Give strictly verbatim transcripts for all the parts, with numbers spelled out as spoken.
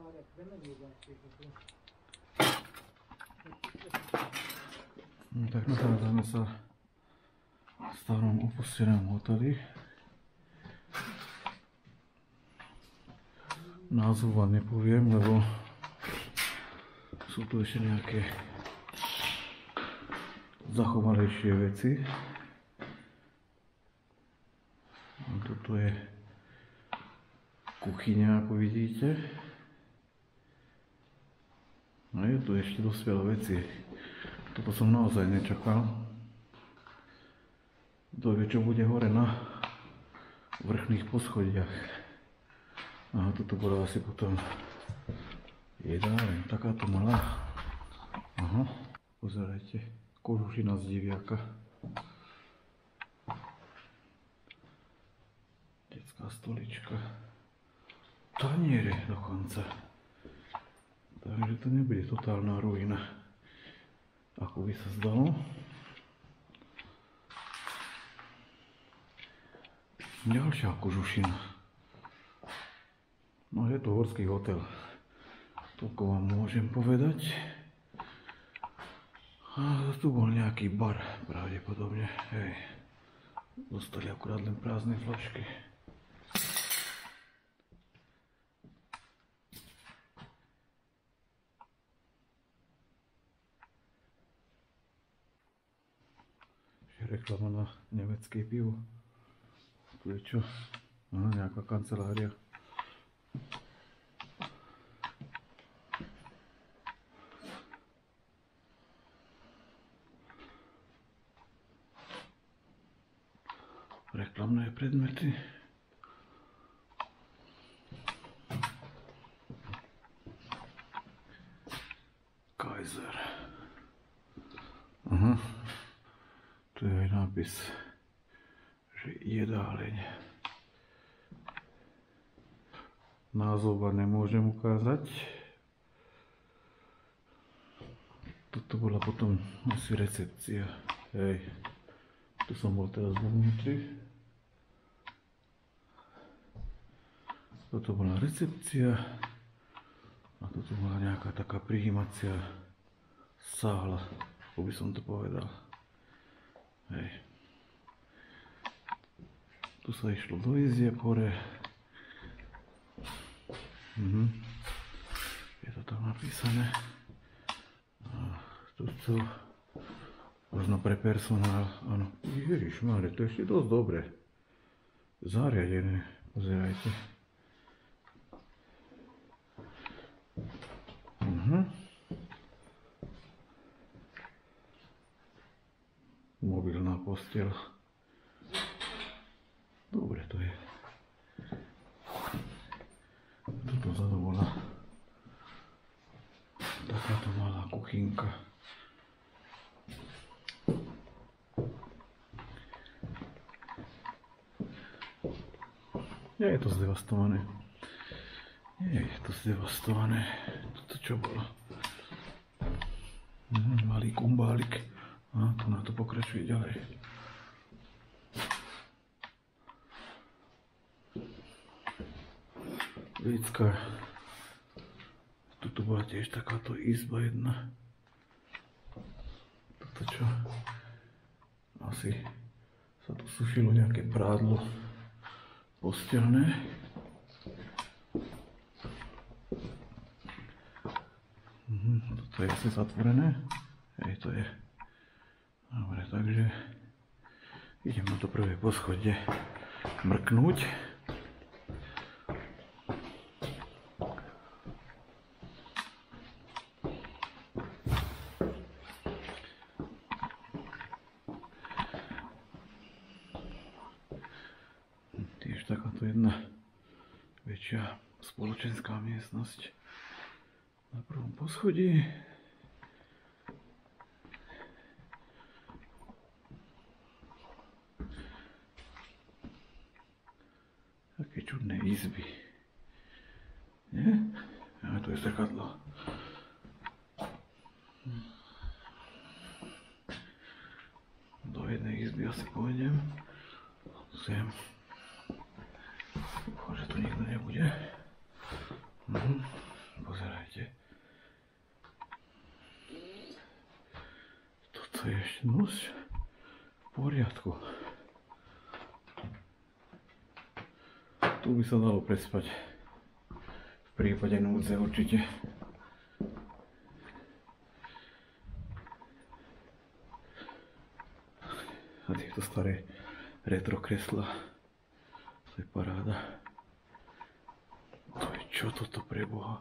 No, tak nachádzame sa v starom opustenom hoteli. Názov vám nepoviem, lebo sú tu ešte nejaké zachovalejšie veci. A toto je kuchyňa, ako vidíte. A je tu ešte dosť veľa vecí. Toto som naozaj nečakal. To je, čo bude hore na vrchných poschodiach. A toto bola asi potom jedáleň, takáto malá. Aha, pozerajte, kožušina z diviaka. Detská stolička. Taniere dokonca. Takže to nebude totálna ruina, ako by sa zdalo. Ďalšia kožušina. No je to horský hotel. Toľko vám môžem povedať. A tu bol nejaký bar, pravdepodobne. Hej. Zostali akurát len prázdne flašky. Reklama na nemecké pivo. Tu je čo? Aha, nejaká kancelária. Reklamné predmety. Kaiser. Aha. Tu je aj nápis, že jedáleň. Názov vám nemôžem ukázať. Toto bola potom asi recepcia. Hej. Tu som bol teraz vo vnútri. Toto bola recepcia. A toto bola nejaká taká prijímacia sála, ako by som to povedal. Hej. Tu sa išlo do izieb hore. Mhm. Je to tam napísané. A tu sú možno pre personál. Áno. Ježišmáre, to je ešte dosť dobre zariadené. Pozerajte. Mhm. Mobilná posteľ. Dobre to je. Toto vzadu bola takáto malá kuchynka. Nie je to zdevastované. Nie je to zdevastované. Toto čo bolo? Malý kumbálik. A tu na to pokračuje ďalej. Ľudská. Tuto bola tiež takáto izba jedna. Toto čo? Asi sa tu sušilo nejaké prádlo posteľné. Mhm, toto je asi zatvorené. Hej, to je. Dobre, takže idem na to prvé poschodie mrknúť. Tiež takáto jedna väčšia spoločenská miestnosť na prvom poschodí. Také čudné izby. Nie? A tu je zrkadlo. Do jednej izby asi pôjdem. Sem. Dúfam, že tu nikto nebude. Mhm. ešte dosť v poriadku. Tu by sa dalo prespať. V prípade núdze určite. A tieto staré retro kresla. To je paráda. To je čo toto pre Boha?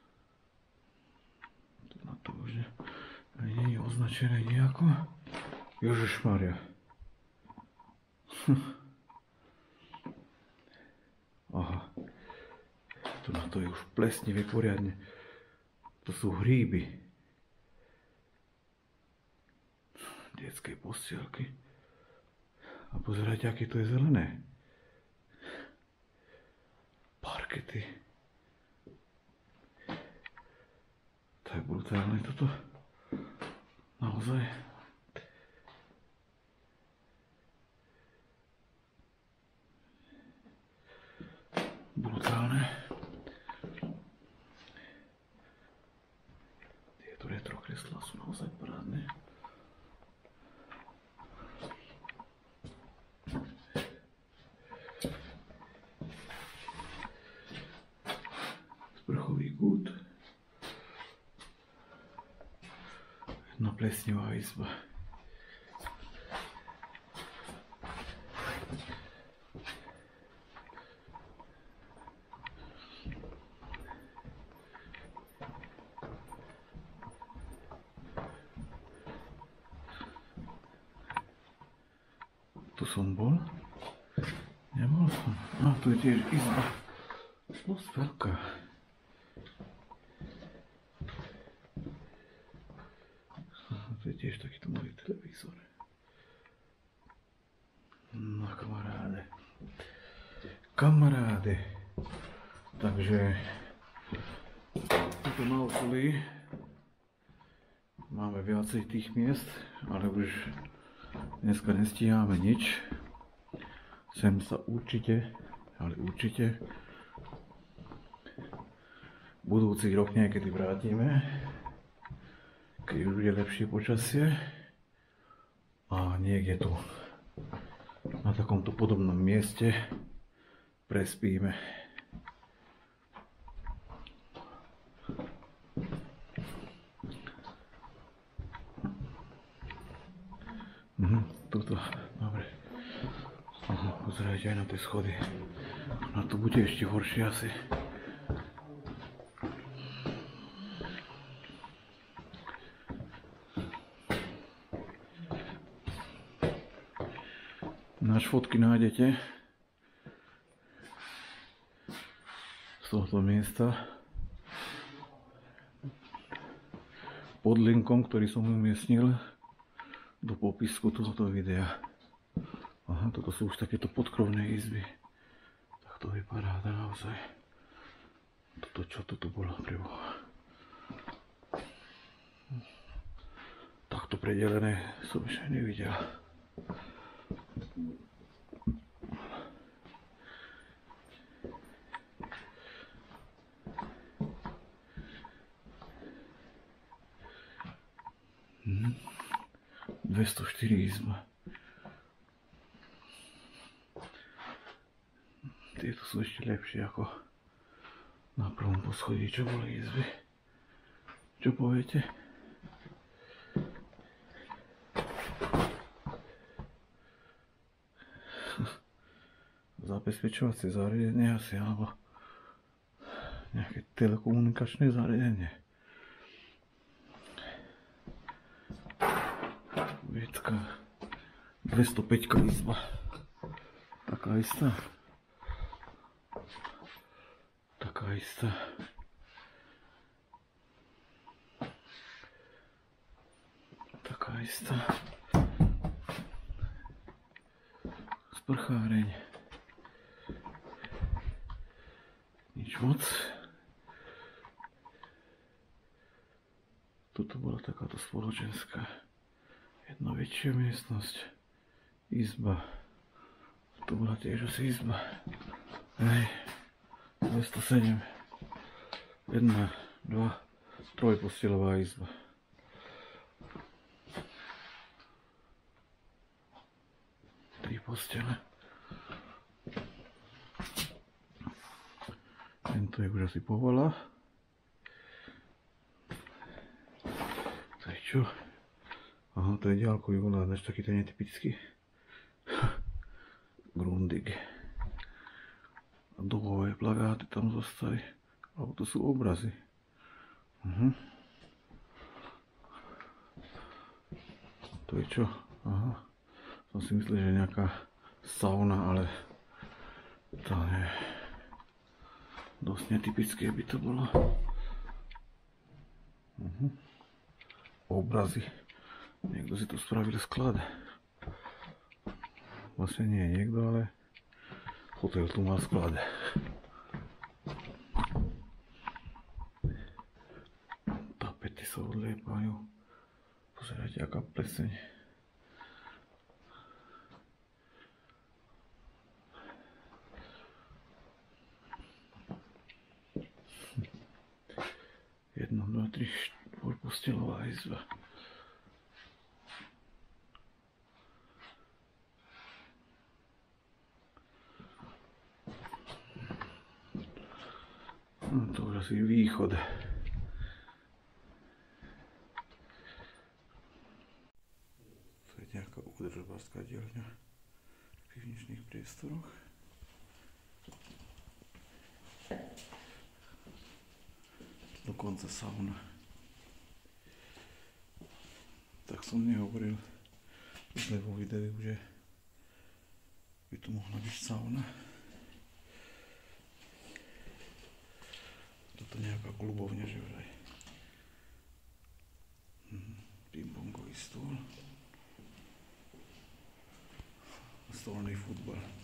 To na to už ani nie je označené nejako. Ježišmaria. Aha. Tu na to je už plesnivé poriadne. To sú hríby. Detskej postielky. A pozerajte, aké to je zelené. Parkety. To je brutálne toto. Naozaj. Brutálne. Tieto retro kreslá sú naozaj parádne. Sprchový kút. Jedna plesnivá izba. Tu som bol? Nebol som. A tu je tiež izba. Dosť veľká. To je tiež takýto malý televízor. No kamaráde. Kamaráde. Takže tuto na okolí máme viacej tých miest, ale už dneska nestíháme nič. Sem sa určite, ale určite budúci rok niekedy vrátime, keď už bude lepšie počasie a niekde tu na takomto podobnom mieste prespíme. Mhm, tuto, dobre. Aha, pozerajte aj na tie schody. No to bude ešte horšie asi. Náš fotky nájdete z tohto miesta pod linkom, ktorý som umiestnil do popisku tohto videa. Aha, toto sú už takéto podkrovné izby. Tak to je paráda naozaj. Toto čo toto bolo pre Boha. Takto predelené som ešte nevidel. Hm. dvestoštyri izba. Tieto sú ešte lepšie ako na prvom poschodí, čo boli izby. Čo poviete? Zabezpečovacie zariadenie asi, alebo nejaké telekomunikačné zariadenie. Viecka dvestopäť izba. Taká istá. Taká istá. Taká istá. Sprcháreň. Nič moc. Toto bola takáto spoločenská. Jedna väčšia miestnosť. Izba. To bola tiež asi izba. Hej. dvestosedem. Jedna, dva, trojpostieľová izba. postele. Tento je už asi povola. To je čo? Aha, to je ďalkový voládač, taký ten netypický. Grundig. A dobové plagáty tam zostali. Alebo to sú obrazy. Uh-huh. To je čo? Aha. Som si myslel, že je nejaká sauna, ale to je dosť netypické by to bolo. Uh-huh. Obrazy. Niekto si tu spravil sklad. Vlastne nie je niekto, ale hotel tu má sklad. Tapety sa odliepajú. Pozerajte, aká pleseň. Jedno, dva, tri, štyri, postelová izba. No to už asi východ. To je nejaká údržbárska dielňa v pivničných priestoroch. Dokonca sauna. Tak som nehovoril zle vo videu, že by tu mohla byť sauna. Toto nejaká klubovňa, že vraj. Hm, pingpongový stôl. Stolný futbal.